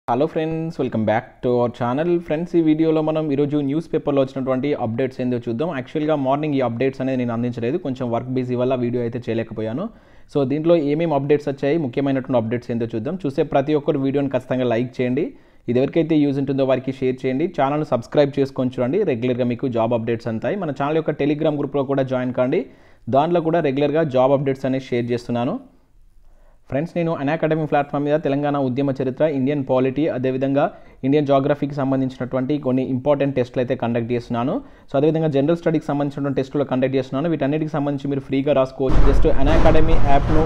Hello friends, welcome back to our channel. Friends, ఈ వీడియోలో మనం ఈరోజు న్యూస్ పేపర్లో వచ్చినటువంటి అప్డేట్స్ ఏందో చూద్దాం. యాక్చువల్గా మార్నింగ్ ఈ అప్డేట్స్ అనేది నేను అందించలేదు, కొంచెం వర్క్ బిజీ వల్ల వీడియో అయితే చేయలేకపోయాను. సో దీంట్లో ఏమేమి అప్డేట్స్ వచ్చాయి, ముఖ్యమైనటువంటి అప్డేట్స్ ఏందో చూద్దాం. చూసే ప్రతి ఒక్కరు వీడియోని ఖచ్చితంగా లైక్ చేయండి. ఇది ఎవరికైతే యూజ్ ఉంటుందో వారికి షేర్ చేయండి. ఛానల్ని సబ్స్క్రైబ్ చేసుకొని చూడండి. రెగ్యులర్గా మీకు జాబ్ అప్డేట్స్ అంతాయి. మన ఛానల్ యొక్క టెలిగ్రామ్ గ్రూప్లో కూడా జాయిన్ కాండి. దాంట్లో కూడా రెగ్యులర్గా జాబ్ అప్డేట్స్ అనేవి షేర్ చేస్తున్నాను. ఫ్రెండ్స్, నేను అన్అకాడమీ ప్లాట్ఫామ్ మీద తెలంగాణ ఉద్యమ చరిత్ర, ఇండియన్ పాలిటీ, అదేవిధంగా ఇండియన్ జాగ్రఫీకి సంబంధించినటువంటి కొన్ని ఇంపార్టెంట్ టెస్టులు అయితే కండక్ట్ చేస్తున్నాను. సో అదేవిధంగా జనరల్ స్టడీకి సంబంధించినటువంటి టెస్టులు కండక్ట్ చేస్తున్నాను. వీటన్నిటికి సంబంధించి మీరు ఫ్రీగా రాసుకోవచ్చు. జస్ట్ అన్అకాడమీ యాప్ను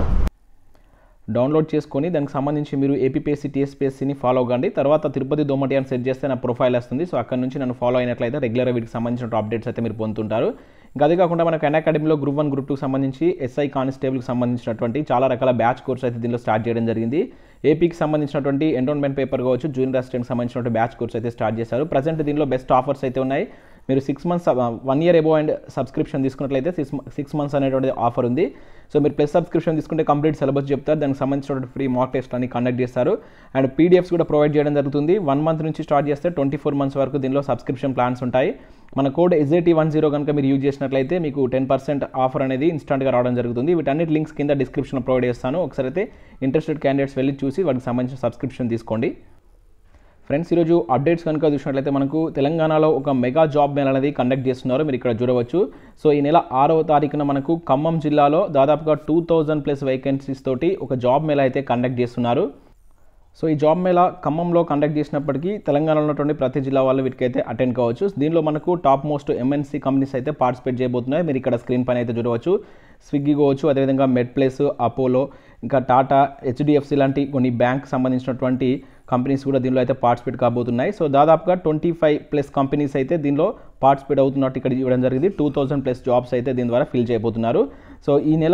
డౌన్లోడ్ చేసుకొని దానికి సంబంధించి మీరు ఏపీపీఎస్సీ, టీఎస్పీఎస్సీని ఫాలో అవ్వండి. తర్వాత తిరుపతి దోమటి అని సెట్ చేస్తే నా ప్రొఫైల్ వస్తుంది. సో అక్కడ నుంచి నన్ను ఫాలో అయినట్లయితే రెగ్యులర్గా వీటికి సంబంధించిన అప్డేట్స్ అయితే మీరు పొందుతుంటారు. ఇంకా అదే కాకుండా మనకు అన్అకాడమీలో గ్రూప్ 1, గ్రూప్ 2 సంబంధించి ఎస్ఐ కానిస్టేబుల్కి సంబంధించినటువంటి చాలా రకాల బ్యాచ్ కోర్స్ అయితే దీనిలో స్టార్ట్ చేయడం జరిగింది. ఏపీకి సంబంధించినటువంటి ఎండోన్మెంట్ పేపర్ కావచ్చు, జూనియర్ అసిస్టెంట్కి సంబంధించినటువంటి బ్యాచ్ కోర్స్ అయితే స్టార్ట్ చేశారు. ప్రజెంట్ దీనిలో బెస్ట్ ఆఫర్స్ అయితే ఉన్నాయి. మీరు 6 months 1 year above and subscription తీసుకున్నట్లయితే 6 months అనేటువంటి ఆఫర్ ఉంది. సో మీరు ప్లస్ సబ్స్క్రిప్షన్ తీసుకుంటే కంప్లీట్ సిలబస్ చెప్తారు, దానికి సంబంధించినటువంటి ఫ్రీ మాక్ టెస్ట్ అని కండక్ట్ చేస్తారు. అండ్ పీడిఎఫ్స్ కూడా ప్రొవైడ్ చేయడం జరుగుతుంది. 1 month నుంచి స్టార్ట్ చేస్తే 24 months వరకు దీనిలో సబ్స్క్రిప్షన్ ప్లాన్స్ ఉంటాయి. మన కోడ్ SAT10 కనుక మీరు యూజ్ చేసినట్లయితే మీకు 10% ఆఫర్ అనేది ఇన్స్టెంట్గా రావడం జరుగుతుంది. వీటన్నిటి లింక్స్ కింద డిస్క్రిప్షన్లో ప్రొవైడ్ చేస్తాను. ఒకసారి అయితే ఇంట్రెస్టెడ్ క్యాండిడేట్స్ వెళ్ళి చూసి వాటికి సంబంధించిన సబ్స్క్రిప్షన్ తీసుకోండి. ఫ్రెండ్స్, ఈరోజు అప్డేట్స్ కనుక చూసినట్లయితే మనకు తెలంగాణలో ఒక మెగా జాబ్ మేళా అనేది కండక్ట్ చేస్తున్నారు. మీరు ఇక్కడ చూడవచ్చు. సో ఈ నెల 6వ తారీఖున మనకు ఖమ్మం జిల్లాలో దాదాపుగా 2000+ వేకెన్సీస్ తోటి ఒక జాబ్ మేళా అయితే కండక్ట్ చేస్తున్నారు. సో ఈ జాబ్ మేళా ఖమ్మంలో కండక్ట్ చేసినప్పటికీ తెలంగాణలో ఉన్నటువంటి ప్రతి జిల్లా వాళ్ళు వీటికైతే అటెండ్ కావచ్చు. దీనిలో మనకు టాప్ మోస్ట్ ఎంఎన్సీ కంపెనీస్ అయితే పార్టిసిపేట్ చేయబోతున్నాయి. మీరు ఇక్కడ స్క్రీన్ పైన అయితే చూడవచ్చు. స్విగ్గీ కావచ్చు, అదేవిధంగా మెడ్ ప్లేస్, అపోలో, ఇంకా టాటా, HDFC లాంటి కొన్ని బ్యాంక్ సంబంధించినటువంటి కంపెనీస్ కూడా దీనిలో అయితే పార్టిసిపేట్ కాబోతున్నాయి. సో దాదాపుగా 25+ కంపెనీస్ అయితే దీనిలో పార్టిసిపేట్ అవుతున్నట్టు ఇక్కడ ఇవ్వడం జరిగింది. 2000+ జాబ్స్ అయితే దీని ద్వారా ఫిల్ చేయబోతున్నారు. సో ఈ నెల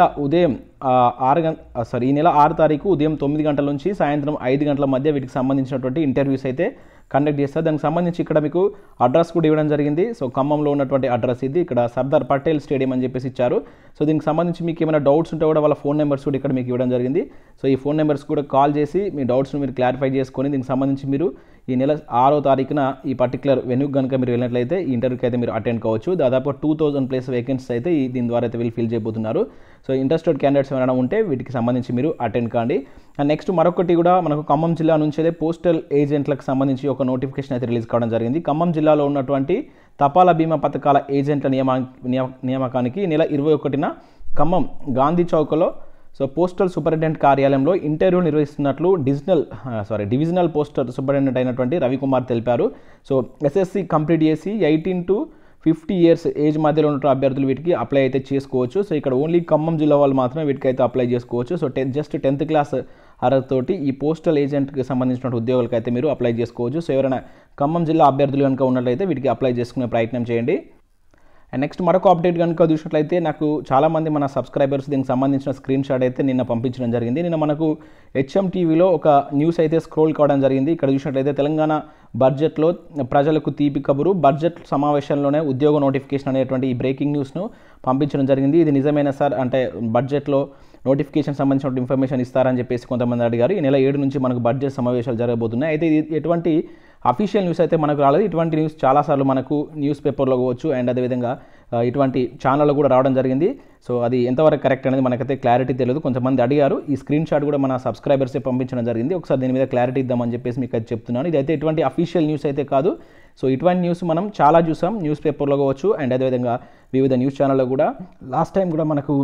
6 తారీఖు ఉదయం 9 గంటల నుంచి సాయంత్రం 5 గంటల మధ్య వీటికి సంబంధించినటువంటి ఇంటర్వ్యూస్ అయితే కండక్ట్ చేస్తారు. దానికి సంబంధించి ఇక్కడ మీకు అడ్రస్ కూడా ఇవ్వడం జరిగింది. సో ఖమ్మంలో ఉన్నటువంటి అడ్రస్ ఇది. ఇక్కడ సర్దార్ పటేల్ స్టేడియం అని చెప్పేసి ఇచ్చారు. సో దీనికి సంబంధించి మీకు ఏమైనా డౌట్స్ ఉంటే కూడా వాళ్ళ ఫోన్ నెంబర్స్ కూడా ఇక్కడ మీకు ఇవ్వడం జరిగింది. సో ఈ ఫోన్ నెంబర్స్ కూడా కాల్ చేసి మీ డౌట్స్ని మీరు క్లారిఫై చేసుకొని దీనికి సంబంధించి మీరు ఈ నెల 6వ తారీఖున ఈ పర్టికులర్ వెన్యూ కనుక మీరు వెళ్ళినట్లయితే ఈ ఇంటర్వ్యూకి అయితే మీరు అటెండ్ కావచ్చు. దాదాపు 2000+ వేకెన్సీస్ అయితే దీని ద్వారా అయితే వీళ్ళు ఫిల్ చేయబోతున్నారు. సో ఇంట్రెస్టెడ్ క్యాండిడేట్స్ ఏమైనా ఉంటే వీటికి సంబంధించి మీరు అటెండ్ కాండి. అండ్ నెక్స్ట్ మరొకటి కూడా మనకు ఖమ్మం జిల్లా నుంచి అయితే పోస్టల్ ఏజెంట్లకు సంబంధించి ఒక నోటిఫికేషన్ అయితే రిలీజ్ కావడం జరిగింది. ఖమ్మం జిల్లాలో ఉన్నటువంటి తపాలా బీమా పథకాల ఏజెంట్ల నియామకానికి నెల 21న ఖమ్మం గాంధీ చౌక్లో సో పోస్టల్ సూపరింటెండెంట్ కార్యాలయంలో ఇంటర్వ్యూ నిర్వహిస్తున్నట్లు డివిజనల్ పోస్టల్ సూపరింటెండెంట్ అయినటువంటి రవికుమార్ తెలిపారు. సో SSC కంప్లీట్ చేసి 18 to 50 years ఏజ్ మధ్యలో ఉన్న అభ్యర్థులు వీటికి అప్లై అయితే చేసుకోవచ్చు. సో ఇక్కడ ఓన్లీ ఖమ్మం జిల్లా వాళ్ళు మాత్రమే వీటికి అయితే అప్లై చేసుకోవచ్చు. సో జస్ట్ 10th క్లాస్ అర్హతతోటి ఈ పోస్టల్ ఏజెంట్కి సంబంధించిన ఉద్యోగాలకు అయితే మీరు అప్లై చేసుకోవచ్చు. సో ఎవరైనా ఖమ్మం జిల్లా అభ్యర్థులు కనుక ఉన్నట్లయితే వీటికి అప్లై చేసుకునే ప్రయత్నం చేయండి. అండ్ నెక్స్ట్ మరొక అప్డేట్ కనుక చూసినట్లయితే నాకు చాలామంది మన సబ్స్క్రైబర్స్ దీనికి సంబంధించిన స్క్రీన్ షాట్ అయితే నిన్న పంపించడం జరిగింది. నిన్న మనకు HMTVలో ఒక న్యూస్ అయితే స్క్రోల్ కావడం జరిగింది. ఇక్కడ చూసినట్లయితే తెలంగాణ బడ్జెట్లో ప్రజలకు తీపి కబురు, బడ్జెట్ సమావేశంలోనే ఉద్యోగ నోటిఫికేషన్ అనేటువంటి ఈ బ్రేకింగ్ న్యూస్ను పంపించడం జరిగింది. ఇది నిజమైన సార్ అంటే బడ్జెట్లో నోటిఫికేషన్ సంబంధించిన ఇన్ఫర్మేషన్ ఇస్తారని చెప్పేసి కొంతమంది అడిగారు. ఈ నెల 7 నుంచి మనకు బడ్జెట్ సమావేశాలు జరగబోతున్నాయి. అయితే ఇది ఎటువంటి అఫీషియల్ న్యూస్ అయితే మనకు రాలేదు. ఇటువంటి న్యూస్ చాలాసార్లు మనకు న్యూస్ పేపర్లో కావచ్చు అండ్ అదేవిధంగా ఇటువంటి ఛానల్లో కూడా రావడం జరిగింది. సో అది ఎంతవరకు కరెక్ట్ అనేది మనకైతే క్లారిటీ తెలియదు. కొంతమంది అడిగారు. ఈ స్క్రీన్ షాట్ కూడా మన సబ్స్క్రైబర్సే పంపించడం జరిగింది. ఒకసారి దీని మీద క్లారిటీ ఇద్దామని చెప్పేసి మీకు అయితే చెప్తున్నాను. ఇదైతే ఎటువంటి అఫీషియల్ న్యూస్ అయితే కాదు. సో ఇటువంటి న్యూస్ మనం చాలా చూసాం న్యూస్ పేపర్లో కావచ్చు అండ్ అదేవిధంగా వివిధ న్యూస్ ఛానల్లో కూడా. లాస్ట్ టైం కూడా మనకు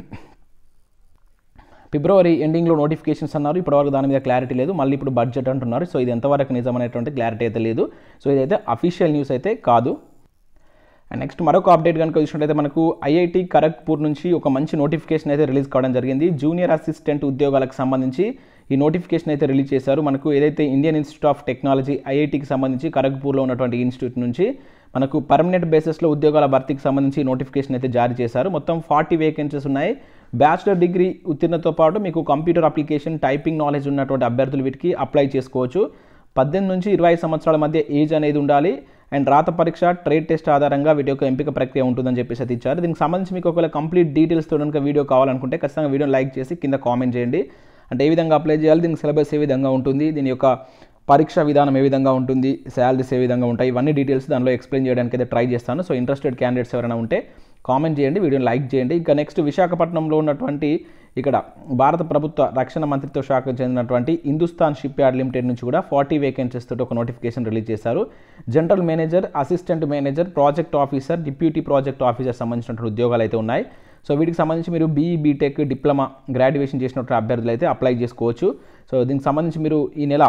ఫిబ్రవరి ఎండింగ్లో నోటిఫికేషన్స్ అన్నారు. ఇప్పటివరకు దాని మీద క్లారిటీ లేదు. మళ్ళీ ఇప్పుడు బడ్జెట్ అంటున్నారు. సో ఇది ఎంతవరకు నిజమనేటువంటి క్లారిటీ అయితే లేదు. సో ఇదైతే అఫీషియల్ న్యూస్ అయితే కాదు. అండ్ నెక్స్ట్ మరొక అప్డేట్ కనుక చూసినట్లయితే మనకు IIT ఖరగ్పూర్ నుంచి ఒక మంచి నోటిఫికేషన్ అయితే రిలీజ్ కావడం జరిగింది. జూనియర్ అసిస్టెంట్ ఉద్యోగాలకు సంబంధించి ఈ నోటిఫికేషన్ అయితే రిలీజ్ చేశారు. మనకు ఏదైతే ఇండియన్ ఇన్స్టిట్యూట్ ఆఫ్ టెక్నాలజీ IITకి సంబంధించి ఖరగ్పూర్లో ఉన్నటువంటి ఇన్స్టిట్యూట్ నుంచి మనకు పర్మనెంట్ బేసిస్లో ఉద్యోగాల భర్తీకి సంబంధించి నోటిఫికేషన్ అయితే జారీ చేశారు. మొత్తం 40 వేకెన్సీస్ ఉన్నాయి. బ్యాచిలర్ డిగ్రీ ఉత్తీర్ణతో పాటు మీకు కంప్యూటర్ అప్లికేషన్, టైపింగ్ నాలెడ్జ్ ఉన్నటువంటి అభ్యర్థులు వీటికి అప్లై చేసుకోవచ్చు. 18 నుంచి 25 సంవత్సరాల మధ్య ఏజ్ అనేది ఉండాలి. అండ్ రాత పరీక్ష, ట్రేడ్ టెస్ట్ ఆధారంగా వీటి యొక్క ఎంపిక ప్రక్రియ ఉంటుందని చెప్పేసి అయితే ఇచ్చారు. దీనికి సంబంధించి మీకు ఒకవేళ కంప్లీట్ డీటెయిల్స్తో కనుక వీడియో కావాలనుకుంటే ఖచ్చితంగా వీడియో లైక్ చేసి కింద కామెంట్ చేయండి. అంటే ఏ విధంగా అప్లై చేయాలి, దీనికి సిలబస్ ఏ విధంగా ఉంటుంది, దీని యొక్క పరీక్ష విధానం ఏ విధంగా ఉంటుంది, శాలరీస్ ఏ విధంగా ఉంటాయి, ఇవన్నీ డీటెయిల్స్ దానిలో ఎక్స్ప్లెయిన్ చేయడానికి అయితే ట్రై చేస్తాను. సో ఇంట్రెస్టెడ్ క్యాండిడేట్స్ ఎవరైనా ఉంటే కామెంట్ చేయండి, వీడియోని లైక్ చేయండి. ఇంకా నెక్స్ట్ విశాఖపట్నంలో ఉన్నటువంటి ఇక్కడ భారత ప్రభుత్వ రక్షణ మంత్రిత్వ శాఖకు చెందినటువంటి హిందుస్థాన్ షిప్ యార్డ్ లిమిటెడ్ నుంచి కూడా 40 వేకెన్సీస్ తోటి ఒక నోటిఫికేషన్ రిలీజ్ చేశారు. General manager, assistant manager, project officer, deputy project officer సంబంధించినటువంటి ఉద్యోగాలు అయితే ఉన్నాయి. సో వీటికి సంబంధించి మీరు బీఈ, బీటెక్, డిప్లొమా, గ్రాడ్యుయేషన్ చేసినటువంటి అభ్యర్థులు అయితే అప్లై చేసుకోవచ్చు. సో దీనికి సంబంధించి మీరు ఈ నెల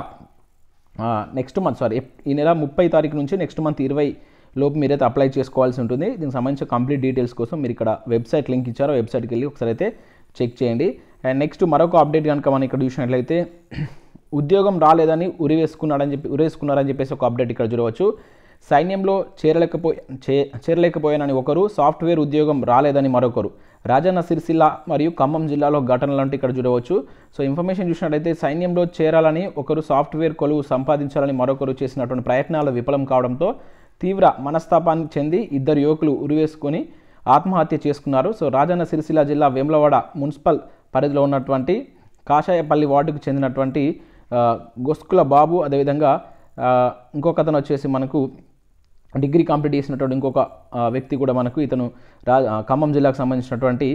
ఈ నెల 30 తారీఖు నుంచి నెక్స్ట్ మంత్ 20 లోపు మీరైతే అప్లై చేసుకోవాల్సి ఉంటుంది. దీనికి సంబంధించి కంప్లీట్ డీటెయిల్స్ కోసం మీరు ఇక్కడ వెబ్సైట్ లింక్ ఇచ్చారో వెబ్సైట్కి వెళ్ళి ఒకసారి అయితే చెక్ చేయండి. అండ్ నెక్స్ట్ మరొక అప్డేట్ కనుక మనం ఇక్కడ చూసినట్లయితే ఉద్యోగం రాలేదని ఉరేసుకున్నారని చెప్పేసి ఒక అప్డేట్ ఇక్కడ చూడవచ్చు. సైన్యంలో చేరలేకపోయానని ఒకరు, సాఫ్ట్వేర్ ఉద్యోగం రాలేదని మరొకరు. రాజన్న సిరిసిల్ల మరియు ఖమ్మం జిల్లాలో ఘటనలు అంటే ఇక్కడ చూడవచ్చు. సో ఇన్ఫర్మేషన్ చూసినట్లయితే సైన్యంలో చేరాలని ఒకరు, సాఫ్ట్వేర్ కొలువు సంపాదించాలని మరొకరు చేసినటువంటి ప్రయత్నాలు విఫలం కావడంతో తీవ్ర మనస్తాపానికి చెంది ఇద్దరు యువకులు ఉరివేసుకొని ఆత్మహత్య చేసుకున్నారు. సో రాజన్న సిరిసిల్ల జిల్లా వేములవాడ మున్సిపల్ పరిధిలో ఉన్నటువంటి కాషాయపల్లి వార్డుకు చెందినటువంటి గొస్కుల బాబు, అదేవిధంగా ఇంకొక అతను వచ్చేసి మనకు డిగ్రీ కంప్లీట్ చేసినటువంటి ఇంకొక వ్యక్తి కూడా మనకు ఇతను ఖమ్మం జిల్లాకు సంబంధించినటువంటి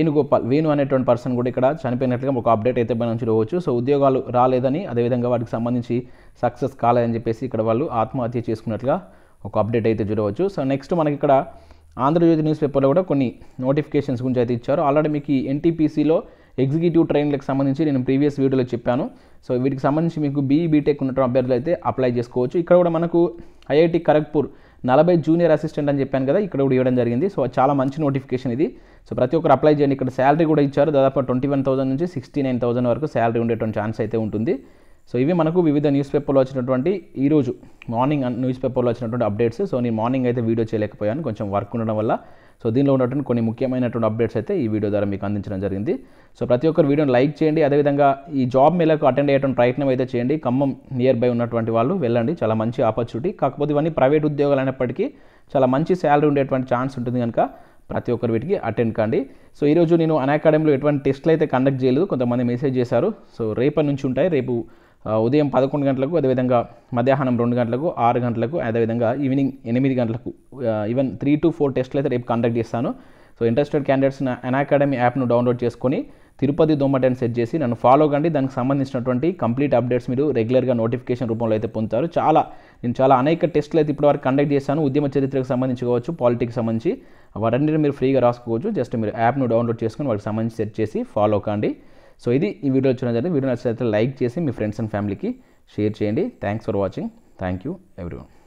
వేణు అనేటువంటి పర్సన్ కూడా ఇక్కడ చనిపోయినట్లుగా ఒక అప్డేట్ అయితే మనం చూడవచ్చు. సో ఉద్యోగాలు రాలేదని, అదేవిధంగా వాటికి సంబంధించి సక్సెస్ కాలేదని చెప్పేసి ఇక్కడ వాళ్ళు ఆత్మహత్య చేసుకున్నట్లుగా ఒక అప్డేట్ అయితే చూడవచ్చు. సో నెక్స్ట్ మనకి ఇక్కడ ఆంధ్రజ్యోతి న్యూస్ పేపర్లో కూడా కొన్ని నోటిఫికేషన్స్ గురించి అయితే ఇచ్చారు. ఆల్రెడీ మీకు ఎన్టీపీసీలో ఎగ్జిక్యూటివ్ ట్రైన్లకు సంబంధించి నేను ప్రీవియస్ వీడియోలో చెప్పాను. సో వీటికి సంబంధించి మీకు బీఈ, బీటెక్ ఉన్నటువంటి అభ్యర్థులు అయితే అప్లై చేసుకోవచ్చు. ఇక్కడ కూడా మనకు ఐఐటి ఖరగ్పూర్ 40 జూనియర్ అసిస్టెంట్ అని చెప్పాను కదా, ఇక్కడ కూడా ఇవ్వడం జరిగింది. సో చాలా మంచి నోటిఫికేషన్ ఇది. సో ప్రతి ఒక్కరు అప్లై చేయండి. ఇక్కడ శాలరీ కూడా ఇచ్చారు, దాదాపు 21,000 నుంచి 69,000 వరకు శాలరీ ఉండేటువంటి ఛాన్స్ అయితే ఉంటుంది. సో ఇవి మనకు వివిధ న్యూస్ పేపర్లో వచ్చినటువంటి ఈరోజు మార్నింగ్ న్యూస్ పేపర్లో వచ్చినటువంటి అప్డేట్స్. సో నేను మార్నింగ్ అయితే వీడియో చేయలేకపోయాను, కొంచెం వర్క్ ఉండడం వల్ల. సో దీనిలో ఉన్నటువంటి కొన్ని ముఖ్యమైనటువంటి అప్డేట్స్ అయితే ఈ వీడియో ద్వారా మీకు అందించడం జరిగింది. సో ప్రతి ఒక్కరు వీడియోని లైక్ చేయండి, అదేవిధంగా ఈ జాబ్ మేళకు అటెండ్ అయ్యేటువంటి ప్రయత్నం అయితే చేయండి. ఖమ్మం నియర్ బై ఉన్నటువంటి వాళ్ళు వెళ్ళండి, చాలా మంచి ఆపర్చునిటీ. కాకపోతే ఇవన్నీ ప్రైవేట్ ఉద్యోగాలు అయినప్పటికీ చాలా మంచి శాలరీ ఉండేటువంటి ఛాన్స్ ఉంటుంది కనుక ప్రతి ఒక్కరు వీటికి అటెండ్ కండి. సో ఈరోజు నేను అకాడమీలో ఎటువంటి టెస్ట్లు అయితే కండక్ట్ చేయలేదు, కొంతమంది మెసేజ్ చేశారు. సో రేపటి నుంచి ఉంటాయి. రేపు ఉదయం 11 గంటలకు, అదేవిధంగా మధ్యాహ్నం 2 గంటలకు, 6 గంటలకు, అదేవిధంగా ఈవినింగ్ 8 గంటలకు, ఈవెన్ 3 to 4 టెస్ట్లు అయితే రేపు కండక్ట్ చేస్తాను. సో ఇంట్రెస్టెడ్ క్యాండిడేట్స్ అకాడమీ యాప్ను డౌన్లోడ్ చేసుకొని తిరుపతి దోమటని సెట్ చేసి నన్ను ఫాలో కండి. దానికి సంబంధించినటువంటి కంప్లీట్ అప్డేట్స్ మీరు రెగ్యులర్గా నోటిఫికేషన్ రూపంలో అయితే పొందుతారు. నేను చాలా అనేక టెస్టులు అయితే ఇప్పటివరకు కండక్ట్ చేశాను. ఉద్యమ చరిత్రకు సంబంధించి కావచ్చు, పాలిటిక్స్ సంబంధించి, వాటన్నిటిని మీరు ఫ్రీగా రాసుకోవచ్చు. జస్ట్ మీరు యాప్ను డౌన్లోడ్ చేసుకొని వాటికి సంబంధించి సెట్ చేసి ఫాలో కండి. సో ఇది ఈ వీడియో వచ్చిన జరిగింది. వీడియో నచ్చితే లైక్ చేసి మీ ఫ్రెండ్స్ అండ్ ఫ్యామిలీకి షేర్ చేయండి. Thanks for watching. Thank you everyone.